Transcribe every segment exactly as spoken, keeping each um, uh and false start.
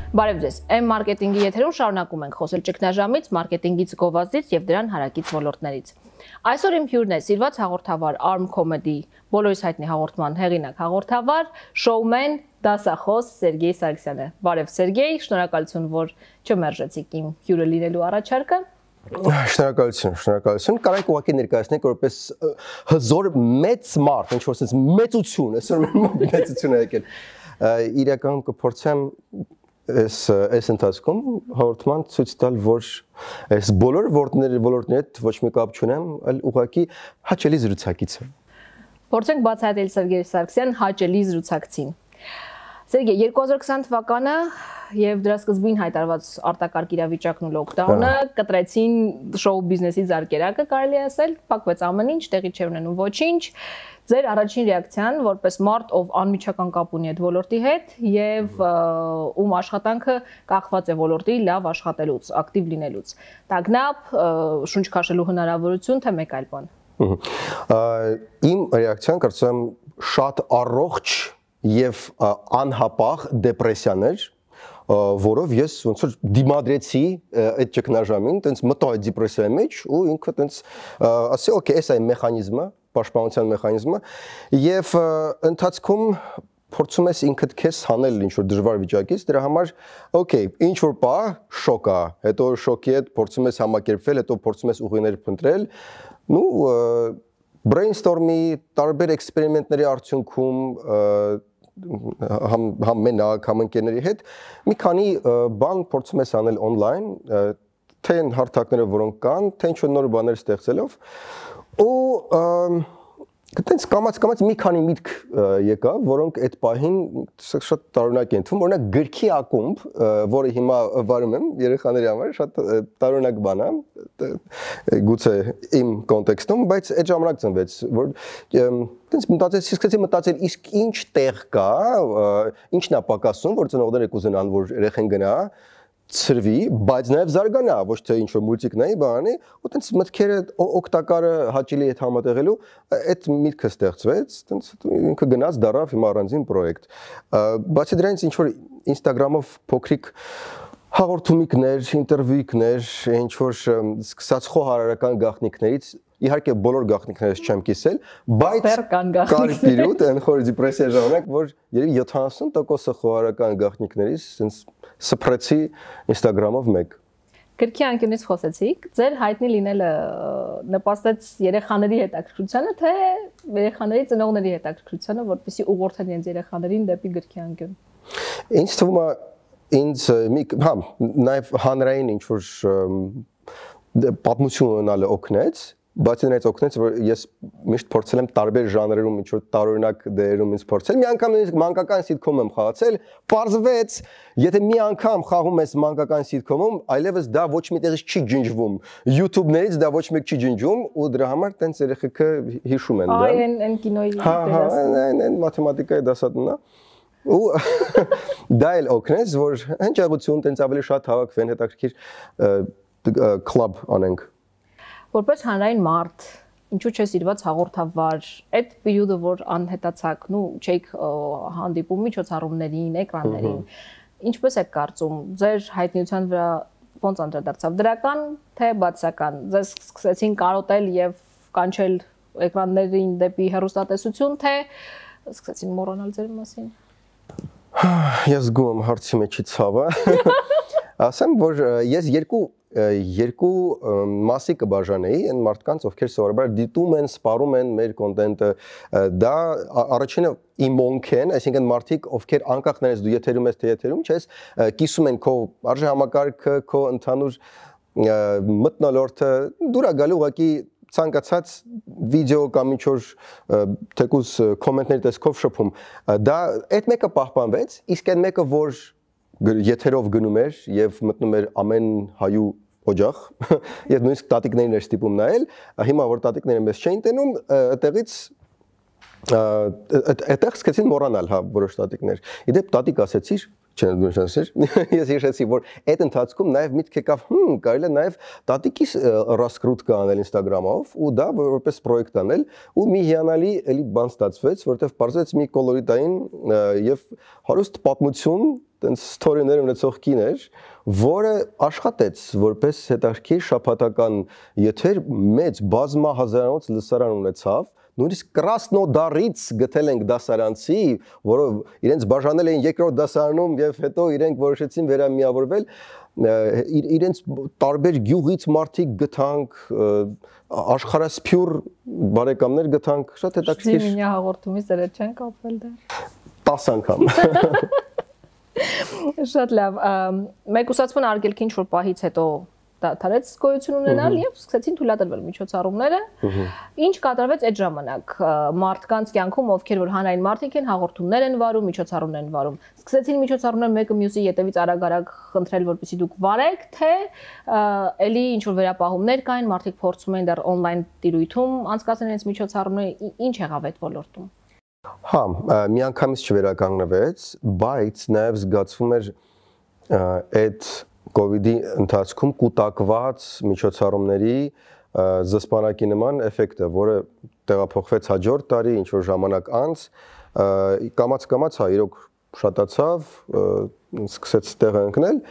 Բարև ձեզ, Emmarketing-ի եթերում շարունակում ենք խոսել ճգնաժամից, մարքեթինգից, գովազդից եւ դրան հարակից ոլորտներից։ Այսօր իմ հյուրն է սիրված հաղորդավար Arm Comedy, բոլորիս հայտնի հաղորդման հեղինակ հաղորդավար, Շոումեն դասախոս Սերգեյ Սարգսյանը։ Բարև Սերգեյ, շնորհակալություն, որ չմերժեցիք իմ հյուրը լինելու առաջարկը։ Շնորհակալություն, շնորհակալություն։ Կարանք ուղղակի ներկայացնենք որպես հզոր մեծ մարդ, ինչ որ ասես մեծություն, այսօր մեծություն է եկել։ Իրականում կփորձեմ Այս այս ընթացքում հաղորդման ցույց տալ, որ այս բոլոր ոլորտների ոլորտների հետ ոչ մի կապ չունեմ, այլ ուղղակի հաճելի զրուցակից եմ։ Փորձենք բացահայտել Սերգեյ Սարգսյան հաճելի զրուցակցին։ Սերգեյ, երկու հազար քսան թվականը եւ դրա սկզբին հայտարարված արտակարգ իրավիճակն ու լոկդաունը կտրեցին շոու բիզնեսի զարկերակը, կարելի է ասել, փակվեց ամեն ինչ, տեղի չէր ունենում ոչինչ։ Ձեր առաջին ռեակցիան որպես մարդ, ով անմիջական կապ ունի այդ ոլորտի հետ եւ ում աշխատանքը կախված է ոլորտի լավ աշխատելուց, ակտիվ լինելուց։ Տագնապ, շունչ քաշելու հնարավորություն, թե մեկ այլ բան։ Իմ ռեակցիան կարծում եմ շատ առողջ եւ անհապաղ դեպրեսիան էր, որով ես ոնց որ դիմադրեցի այդ ճգնաժամին, տենց մտա այդ դեպրեսիայի մեջ ու ինքը տենց ասի, օքեյ, էս է մեխանիզմը, պաշտպանության մեխանիզմը եւ ընթացքում փորձում ես ինքդ քեզ հանել ինչ որ դժվար վիճակից, դրա համար օքեյ, ինչ որ պա շոկ է, հետո շոկի հետ փորձում ես համակերպվել, հետո փորձում ես ուղիներ փնտրել, նու brainstorm-ի տարբեր էքսպերիմենտների արդյունքում համ համ մենակ, համ ընկերների հետ մի քանի բան փորձում ես անել on-line, թե այն հարթակները, որոնք կան, թե ինչ-որ նոր բաներ ստեղծելով ու Այդտենց կամաց-կամաց մի քանի միտք եկավ, որոնք այդ պահին շատ տարօրինակ են թվում, օրինակ գրքի ակումբ, որը հիմա վարում եմ երեխաների համար, շատ տարօրինակ բան է, գուցե իմ կոնտեքստում, բայց այդ ժամանակ ծնվեց, որ այդտենց մտածեցի, սկսեցի մտածել, իսկ ինչ տեղ կա, ինչն է պակասում, որ ծնողները կուզենան, որ երեխան գնա ծրվի, բայց նաև զարգանա, ոչ թե ինչ-որ մուլտիկ նայի բանի, ու տենց մտքերը օգտակարը հաճելի հետ համատեղելու, այդ միտքը ստեղծվեց, տենց ինքը գնաց դառավ հիմա առանձին պրոյեկտ։ Բացի դրանից ինչ-որ Instagram-ով փոքրիկ հաղորդումիկներ, ինտերվյուներ, ինչ-որ սկսած խոհարարական գաղտնիքներից Իհարկե բոլոր գաղտնիքներս չեմ կիսել, բայց կար պիրուտ, այն խոր դեպրեսիա ժամանակ, որ երևի յոթանասուն տոկոսը խոհարարական գաղտնիքներից sense սփռեցի Instagram-ով մեկ։ Գրքի անկյունից խոսեցիք, ձեր հայտնի լինելը նպաստեց երեխաների հետաքրքրությանը, թե երեխաների ծնողների հետաքրքրությանը, որպեսզի ուղղորդեն իրենց երեխաներին դեպի գրքի անկյուն։ Ինձ թվում է, ինձ մի հա, նաև հանրային ինչ-որ պատմություն ունենալը օգնեց Բացի դրանից օգնեց, որ ես միշտ փորձել եմ տարբեր ժանրերում ինչ-որ տարօրինակ դերերում ինձ փորձել։ Մի անգամ նույնիսկ մանկական սիթքոմ եմ խաղացել, պարզվեց, եթե մի անգամ խաղում ես մանկական սիթքոմում, այլևս դա ոչ մի տեղից չի ջնջվում։ YouTube-ներից դա ոչ մեկ չի ջնջում ու դրա համար տենց երեխեքը հիշում են դա։ Այ այն այն կինոյի դերասան։ Հա, այն այն մաթեմատիկայի դասատունն է։ Ու դա էլ օգնեց, որ հնչեղություն տենց ավելի շատ հավաքվեն, հետաքրքիր կլաբ անենք։ Որպես հանրային մարդ, ինչու՞ չէ սիրված հաղորդավար, այդ պերիոդը, որ անհետացաք, նու չէիք հանդիպում միջոցառումներին, էկրաններին, ինչպես եք կարծում, ձեր հայտնիության վրա ոնց անդրադարձավ դրական, թե բացական, ձեզ սկսեցին կարոտել եւ կանչել էկրաններին դեպի հեռուստատեսություն, թե սկսեցին մոռանալ ձեր մասին։ Ես զգում եմ հարցի մեջի ցավը։ Ասեմ, որ ես երկու երկու մասի կբաժանեի այն մարդկանց, ովքեր սովորաբար դիտում են, սպառում են մեր կոնտենտը, դա առաջինը իմոնք են, այսինքն մարդիկ, ովքեր անկախ նրանից դու եթերում ես, թե եթերում չես, կիսում են քո արժեհամակարգը, քո ընդհանուր մթնոլորտը, դուր է գալու ուղղակի ցանկացած վիդեո կամ ինչ-որ թեկուզ կոմենտների տեսքով շփում, դա այդ մեկը պահպանվեց, իսկ այն մեկը, որ եթերով գնում էր եւ մտնում էր ամեն հայու օջախ եւ նույնիսկ տատիկներին էր ստիպում նայել հիմա որ տատիկները մեզ չէին տենում այդտեղից այդտեղ սկսեցին մոռանալ հա որոշ տատիկներ իդեպ տատիկ ասեցիր չեն դուրսանսեր ես հիշեցի որ այդ ընթացքում նաեւ միտք եկավ հմ կարելի է նաեւ տատիկիս ռասկրուտկա անել Instagram-ով ու դա որպես պրոյեկտ անել ու մի հիանալի էլի բան ստացվեց որովհետեւ բարձրացեց մի կոլորիտային եւ հարուստ պատմություն տենց ստորիներ ունեցող կին էր, որը աշխատեց որպես հետաքրքիր շաբաթական եթեր, մեծ բազմահազարանոց լսարան ունեցավ, նույնիսկ Կրասնոդարից գտել ենք դասարանցի, որով իրենց բաժանել էին երկրորդ դասարանում եւ հետո իրենք որոշեցին վերամիավորվել, իրենց տարբեր գյուղից մարդիկ գտանք, աշխարհասփյուր բարեկամներ գտանք, շատ հետաքրքիր։ Զիմինյա հաղորդումից դեռ չեն կապվել դեռ։ տասը անգամ։ Շատ լավ, մեկուսացման արգելքի ինչ-որ պահից հետո դադարեց գոյություն ունենալ եւ սկսեցին թույլատրվել միջոցառումները։ Ինչ կատարվեց այդ ժամանակ մարդկանց կյանքում, ովքեր որ հանրային մարդիկ են, հաղորդումներ են վարում, միջոցառումներ են վարում։ Սկսեցին միջոցառումներ մեկը մյուսի ետևից արագ-արագ խնդրել, որպեսզի դուք վարեք, թե էլի ինչ որ վերապահումներ կային, մարդիկ փորձում էին դեռ on-line տիրույթում անցկացնել այս միջոցառումները, ինչ եղավ այդ ոլորտում։ Հա, միանգամից չվերականգնվեց, բայց նաև զգացվում էր այդ կովիդի ընթացքում կուտակված միջոցառումների զսպանակի նման էֆեկտը, որը տեղափոխվեց հաջորդ տարի, ինչ որ ժամանակ անց, կամաց-կամաց հա իրոք շատացավ, սկսեց տեղը ընկնել,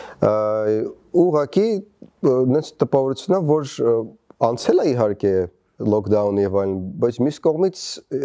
ուղղակի նենց տպավորությունն է, որ անցել է իհարկե լոկդաունը եւ այլն, բայց մյուս կողմից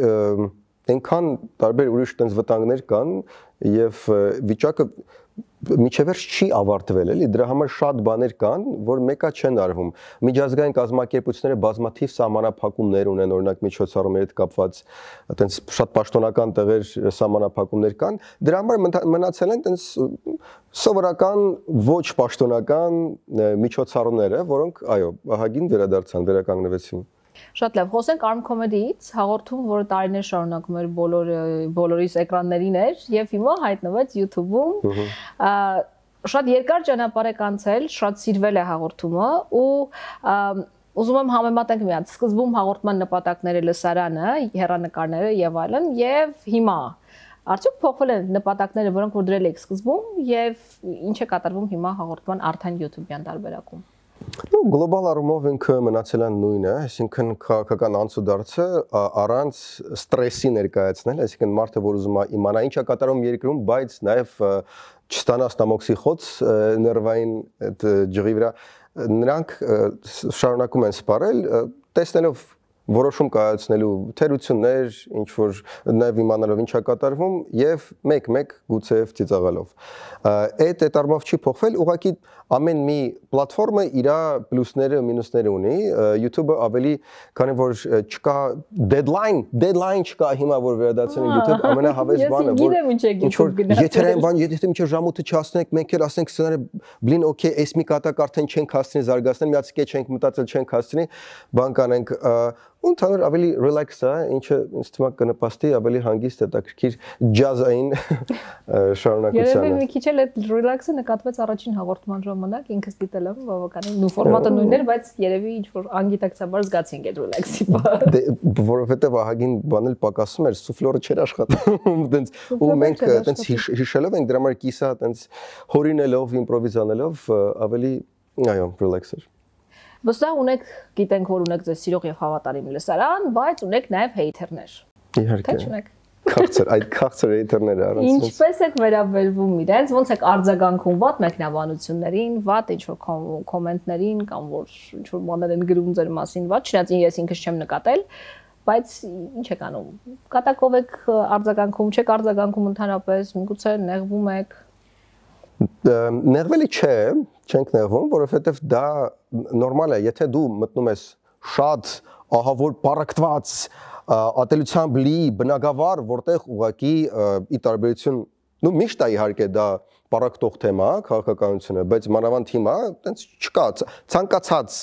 այնքան տարբեր ուրիշ տենց վտանգներ կան եւ վիճակը միջևերջ չի ավարտվել, էլի դրա համար շատ բաներ կան, որ մեկա չեն արվում։ Միջազգային կազմակերպությունները բազմաթիվ սահմանափակումներ ունեն, օրինակ միջոցառումների հետ կապված, այտենց շատ պաշտոնական տեղեր սահմանափակումներ կան, դրա համար մնացել են այտենց սովորական ոչ պաշտոնական միջոցառումները, որոնք այո, ահագին վերադարձան, վերականգնվեցին։ Շատ լավ, խոսենք Arm Comedy-ից, հաղորդում, որը տարիներ շարունակում էր բոլոր բոլորիս էկրաններին էր եւ հիմա հայտնվեց YouTube-ում։ Շատ երկար ճանապարհ է անցել, շատ սիրվել է հաղորդումը ու ուզում եմ համեմատենք միած սկզբում հաղորդման նպատակները լսարանը, հեռանկարները եւ այլն եւ հիմա արդյոք փոխվել են նպատակները, որոնք որ դրել եք սկզբում եւ ինչ է կատարվում հիմա հաղորդման արդեն YouTube-յան տարբերակում։ Գլոբալ առումով ինքը մնացել է նույնը, այսինքն քաղաքական անցուդարձը առանց ստրեսի ներկայացնել, այսինքն մարդը որ ուզում է իմանա ինչ է կատարում երկրում, բայց նաև չստանա ստամոքսի խոց ներվային այդ ջղի վրա, նրանք շարունակում են սպառել, տեսնելով որոշում կայացնելու թերություններ, ինչ որ նաև իմանալով ինչ է կատարվում եւ մեկ-մեկ գուցեև ծիծաղալով։ Այդ այդ առումով չի փոխվել, ուղղակի ամեն մի պլատֆորմը իր պլյուսները, մինուսները ունի, YouTube-ը ավելի, քանի որ չկա deadline, deadline չկա հիմա որ վերադարձնենք YouTube, ամենահավես բանը, որ ինչ որ եթերային բան, եթե մինչև ժամոթը չհասնենք, մենք էլ ասենք սցենարը, բլին, օքեյ, էս մի կատակ արդեն չենք հասցնի զարգացնել, մի հատ սկեչ ենք մտածել, չենք հասցնի, բան կանենք ու ընդհանուր ավելի relax է, ինչը ինձ թվում է կնպաստի ավելի հանգիստ հետաքրքիր ջազային շարունակությանը։ Երևի մի քիչ էլ այդ relax-ը նկատվեց առաջին հաղորդման ժամանակ, ինքս դիտել եմ բավականին, նույն ֆորմատը նույնն էր, բայց երևի ինչ որ անգիտակցաբար զգացինք այդ relax-ի բանը։ Որովհետև ահագին բան էլ պակասում էր, սուֆլորը չէր աշխատում, տենց ու մենք տենց հիշելով ենք դրա համար կիսա տենց հորինելով, իմպրովիզանելով ավելի այո, relax էր։ Վստահ ունեք, գիտենք, որ ունեք ձեզ սիրող եւ հավատարիմ լսարան, բայց ունեք նաեւ հեյթերներ։ Իհարկե։ Թե չունեք։ Քաղցր, այդ քաղցր հեյթերները առանց։ Ինչպես եք վերաբերվում իրենց, ոնց եք արձագանքում վատ մեկնաբանություններին, վատ ինչ-որ կոմենտներին կամ որ ինչ-որ բաներ են գրում ձեր մասին, վատ, չնայած ես ինքս չեմ նկատել, բայց ինչ եք անում։ Կատակով եք արձագանքում, չեք արձագանքում ընդհանրապես, միգուցե նեղվում եք։ Նեղվելի չէ, չենք նեղվում, որովհետև դա նորմալ է, եթե դու մտնում ես շատ ահավոր պառակտված ատելությամբ լի բնագավառ, որտեղ ուղղակի ի տարբերություն, նու միշտ է իհարկե դա պառակտող թեմա, քաղաքականությունը, բայց մանավանդ հիմա տենց չկա, ցանկացած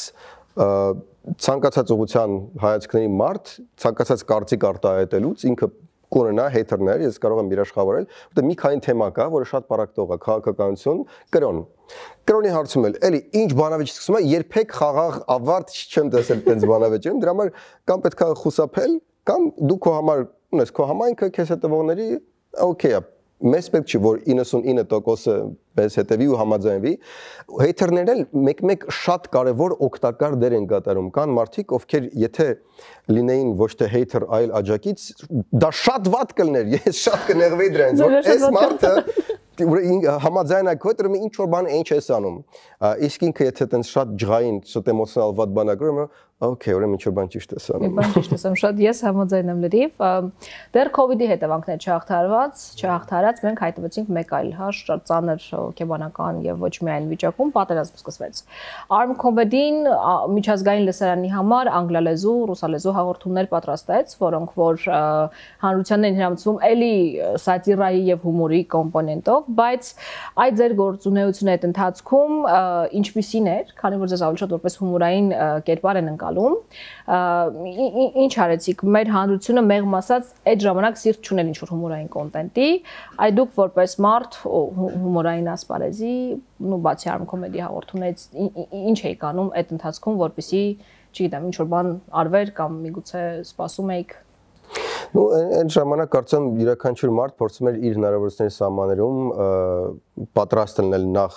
ցանկացած ուղղության հայացքների մարդ, ցանկացած կարծիք արտահայտելուց ինքը կունենա հեյթերներ, ես կարող եմ երաշխավորել, որտեղ մի քանի թեմա կա, որը շատ պառակտող է, քաղաքականություն, կրոն։ Կրոնի հարցում էլ, էլի ինչ բանավեճ սկսում է, երբեք խաղաղ ավարտ չեմ տեսել տենց բանավեճերում, դրա համար կամ պետք է խուսափել, կամ դու քո համար ունես քո համայնքը, քեզ հետևողների, օքեյ է, մեզ պետք չի, որ իննսունինը տոկոսը մեզ հետևի ու համաձայնվի, հեյթերներն էլ մեկ-մեկ շատ կարևոր օգտակար դեր են կատարում, կան մարդիկ, ովքեր եթե լինեին ոչ թե հեյթեր, այլ աջակից, դա շատ վատ կլներ, ես շատ կնեղվեի դրանից, որ այս մարդը համաձայնակ կոտրում ինչ որ բան ինչ ես անում։ Իսկ ինքը եթե տենց շատ ջղային, շատ էմոցիոնալ վատ բան ագրում, օքեյ, ուրեմն ինչ որ բան ճիշտ ես անում։ Բան ճիշտ ես անում, շատ ես համաձայն եմ լրիվ։ Դեռ COVID-ի հետևանքներ չհաղթարված, չհաղթարած մենք հայտնվեցինք մեկ այլ հաշ, շատ ծանր հոգեբանական եւ ոչ միայն վիճակում պատերազմ սկսվեց։ Arm-Comedy-ն միջազգային լսարանի համար անգլալեզու, ռուսալեզու հաղորդումներ պատրաստեց, որոնք որ հանրությանն են հրամցվում էլի սատիրայի եւ հումորի կոմպոնենտով, բայց այդ ձեր գործունեությունը այդ ընթացքում ինչպիսին էր, քանի որ ձեզ ավելի շատ որպես հումորային կերպար են ընկալում, ինչ արեցիք, մեր հանրությունը մեղմ ասած այդ ժամանակ սիրտ չուներ ինչ որ հումորային կոնտենտի, այ դուք որպես մարդ հումորային ասպարեզի, ու բացի Arm-Comedy հաղորդումներից ինչ եք անում այդ ընթացքում, որպեսզի, չգիտեմ, ինչ որ բան արվեր կամ միգուցե սպասում եք։ Ну, այն ժամանակ կարծեմ յուրաքանչյուր մարդ փորձում էր իր հնարավորությունների սահմաններում պատրաստ լինել նախ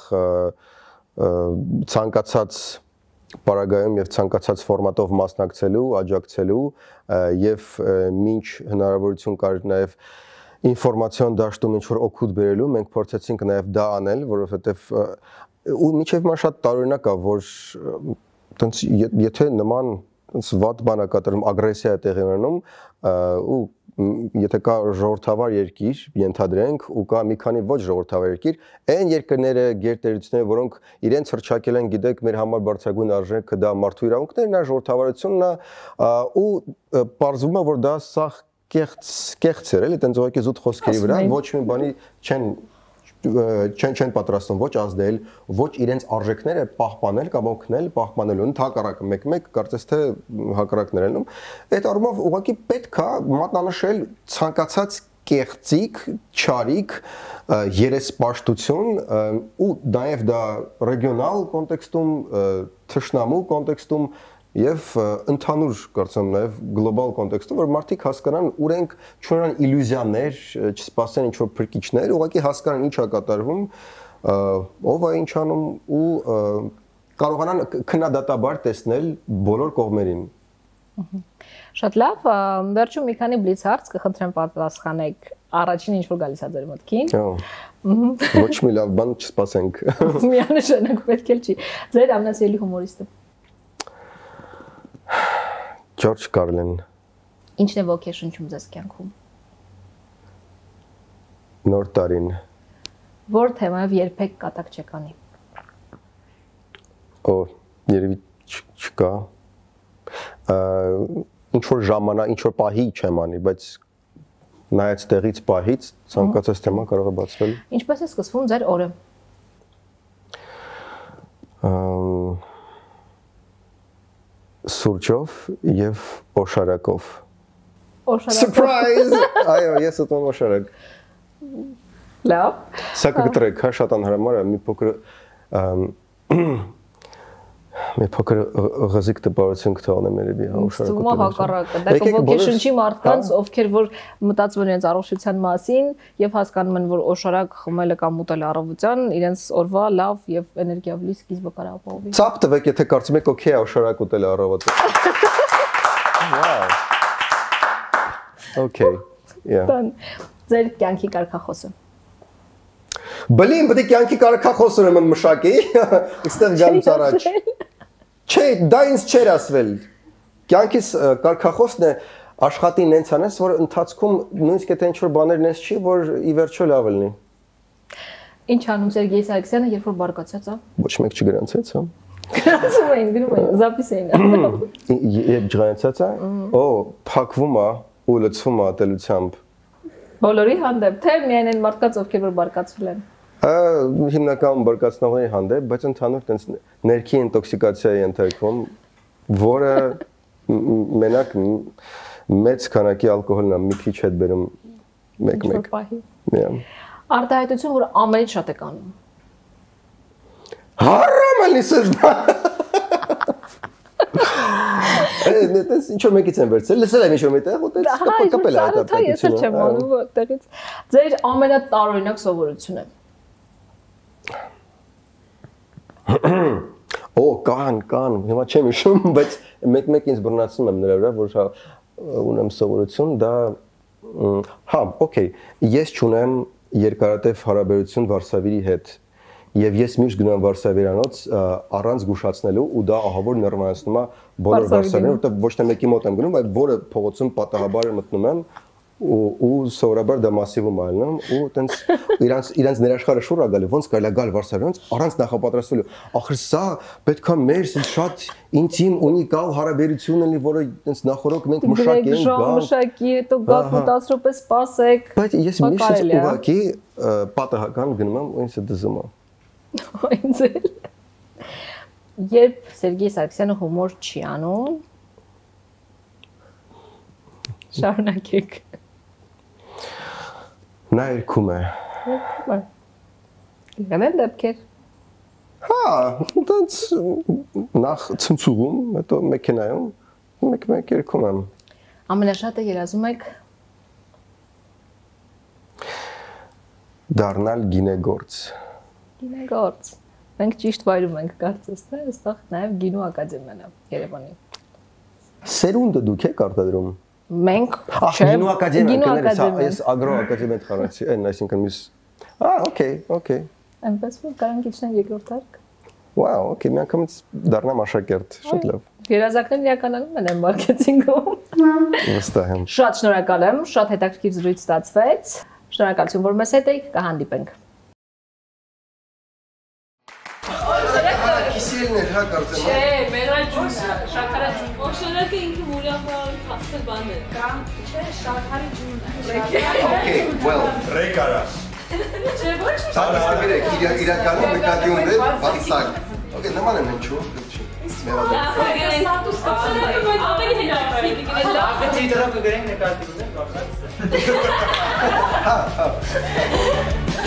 ցանկացած պարագայում եւ ցանկացած ֆորմատով մասնակցելու, աջակցելու եւ ինչ հնարավորություն կար նաեւ ինֆորմացիոն դաշտում ինչ որ օգուտ բերելու, մենք փորձեցինք նաեւ դա անել, որովհետեւ ու միջև մա շատ տարօրինակ է, որ տենց եթե նման տենց վատ բան է կատարում, ագրեսիա է տեղի ունենում ու եթե կա ժողովրդավար երկիր, ենթադրենք, ու կա մի քանի ոչ ժողովրդավար երկիր, այն երկրները, գերտերությունները, որոնք իրենց հռչակել են, գիտեք, մեր համար բարձրագույն արժեքը դա մարդու իրավունքներն է, ժողովրդավարությունն է, ու պարզվում է, որ դա սաղ կեղծ էր, էլի, տենց ուղղակի զուտ խոսքերի վրա, ոչ մի բանի չեն չեն չեն պատրաստում ոչ ազդել, ոչ իրենց արժեքները պահպանել կամ օգնել պահպանելու, հակառակը մեկ-մեկ կարծես թե հակառակներ են անում։ Այդ առումով ուղղակի պետք է մատնանշել ցանկացած կեղծիք, չարիք, երեսպաշտություն ու նաև դա ռեգիոնալ կոնտեքստում, թշնամու կոնտեքստում եւ ընդհանուր կարծեմ նաեւ գլոբալ կոնտեքստում որ մարդիկ հասկանան ուրենք չունենան իլյուզիաներ, չսպասեն ինչ որ փրկիչներ, ուղղակի հասկանան ինչ է կատարվում, ով է ինչ անում ու կարողանան քննադատաբար տեսնել բոլոր կողմերին։ Շատ լավ, վերջում մի քանի բլից հարց կխնդրեմ պատասխանեք առաջին ինչ որ գալիս է ձեր մտքին։ Ոչ մի լավ բան չսպասենք։ Միանշանակ պետք է չի։ Ձեր ամենասիրելի հումորիստը։ Ջորջ Կարլին։ Ինչն է ոգեշնչում ձեզ կյանքում։ Նոր տարին։ Որ թեմայով երբեք կատակ չեք անի։ Օ, երևի չկա։ Ինչ որ ժամանակ, ինչ որ պահի չեմ անի, բայց նայած տեղից պահից ցանկացած թեմա կարող է բացվել։ Ինչպես է սկսվում ձեր օրը։ Սուրճով եւ օշարակով։ Օշարակով։ Surprise! Այո, ես ուտում օշարակ։ Լավ։ Սա կտրեք, հա, շատ անհրամար է, մի փոքր մի փոքր ղզիկ տպարություն կթողնեմ երևի, հա, օշարակով։ Ստումա հակառակը, դա ոգեշնչի մարդկանց, ովքեր որ մտածում են իրենց առողջության մասին եւ հասկանում են, որ օշարակ խմելը կամ ուտելը առավոտյան իրենց օրվա լավ եւ էներգիավլի սկիզբը կարող ապահովի։ Ծափ տվեք, եթե կարծում եք, օքեյ, օշարակ ուտելը առավոտը։ Wow. Okay. Yeah. Ձեր կյանքի կարգախոսը։ Բլին, պետք է կյանքի կարգախոսը ուրեմն մշակի, այստեղ գալուց առաջ։ Չէ, դա ինձ չէր ասվել։ Կյանքիս կարգախոսն է աշխատի նենց անես, որ ընթացքում նույնիսկ եթե ինչ-որ բաներ նես չի, որ ի վերջո լավ լինի։ Ինչ անում Սերգեյ Սարգսյանը, երբ որ բարկացած է։ Ոչ մեկ չգրանցեց, հա։ Գրանցում էին, գրում էին, զապիս էին։ Երբ ջրանցած է, օ, փակվում է ու լցվում է ատելությամբ։ Բոլորի հանդեպ, թե միայն այն մարդկանց, ովքեր որ բարկացվել են։ Հիմնականում բարկացնողների հանդեպ, բայց ընդհանուր տենց ներքի ինտոքսիկացիայի ենթարկվում, որը մենակ մեծ քանակի ալկոհոլն է, մի քիչ հետ բերում մեկ-մեկ։ Արտահայտություն, որ ամենից շատ եք անում։ Հարամ է լիսես բան։ Դες ինչ որ մեկից են վերցել, լսել եմ ինչ որ մեկտեղ, ու դες կպել է այդ արտահայտությունը։ Ես էլ չեմ անում որտեղից։ Ձեր ամենատարօրինակ սովորությունը։ Օ, կան, կան, հիմա չեմ հիշում, բայց մեկ-մեկ ինձ բռնացնում եմ նրա վրա, որ ունեմ սովորություն, դա հա, օքեյ, ես չունեմ երկարատև հարաբերություն Վարշավայի հետ։ Եվ ես միշտ գնում եմ Վարշավերանոց առանց զգուշացնելու ու դա ահավոր նորմալացնում է բոլոր Վարշավերին, որտեղ ոչ թե մեկի մոտ եմ գնում, այլ որը փողոցում պատահաբար մտնում եմ ու ու սովորաբար դա մասիվում ալնում ու տենց իրանց իրանց ներաշխարհը շուռ է գալի, ոնց կարելի է գալ Վարշավերանոց առանց նախապատրաստվելու։ Ախր սա պետք է մեր շատ ինտիմ ունիկալ հարաբերություն լինի, որը տենց նախորոք մենք մշակի ենք գալ։ Մշակի, հետո գաք ու տասը րոպե սպասեք։ Բայց ես միշտ ուղղակի պատահական գնում եմ ու ինձ դզում եմ։ Ինձ էլ։ Երբ Սերգեյ Սարգսյանը հումոր չի անում, շարունակեք։ Նա երգում է։ Երգում է։ Եղել են դեպքեր։ Հա, դից նախ ցնցուղում, հետո մեքենայում մեկ-մեկ երգում եմ։ Ամենաշատը երազում եք դառնալ գինեգործ։ Գինեգործ։ Մենք ճիշտ վայրում ենք կարծես, թե այստեղ նաև գինու ակադեմիան է Երևանի։ Սերունդը դուք եք արտադրում։ Մենք չէ, գինու ակադեմիան, ես ագրո ակադեմիա խառնեցի, այն այսինքն միս։ Ա, օքեյ, օքեյ։ Այնպես որ կարանք իջնեն երկրորդ հարկ։ Վաու, օքեյ, մի անգամից դառնամ աշակերտ, շատ լավ։ Երազանքներն իրականանում են Emmarketing-ում։ Վստահ եմ։ Շատ շնորհակալ եմ, շատ հետաքրքիր զրույց ստացվեց։ Շնորհակալություն, որ մեզ հետ եք, կհանդիպենք։ Հեյթերներ, հա, կարծեմ։ Չէ, մերաջուն, շաքարի ջուն։ Օշարակը ինքը մուրամբար խասել բան է։ Կամ, չէ, շաքարի ջուն։ Okay, well, ռեկարա։ Չէ, ոչ մի։ Սարսակերեք, իրականում նկատիում դեր, բացակ։ Okay, նման եմ ինչու, չի։ Ավելի հետաքրքիր է։ Ակցիայի դրամը գրենք նկատիվում են, կարծես։ Հա, հա։